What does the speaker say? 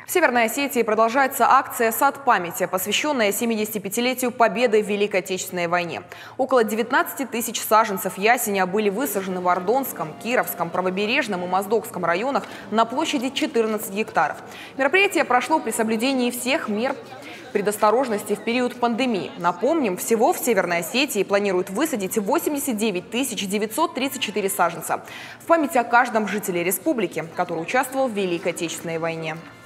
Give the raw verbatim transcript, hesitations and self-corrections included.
В Северной Осетии продолжается акция «Сад памяти», посвященная семидесятипятилетию победы в Великой Отечественной войне. Около девятнадцати тысяч саженцев ясеня были высажены в Ордонском, Кировском, Правобережном и Моздокском районах на площади четырнадцать гектаров. Мероприятие прошло при соблюдении всех мер предосторожности в период пандемии. Напомним, всего в Северной Осетии планируют высадить восемьдесят девять тысяч девятьсот тридцать четыре саженца в память о каждом жителе республики, который участвовал в Великой Отечественной войне.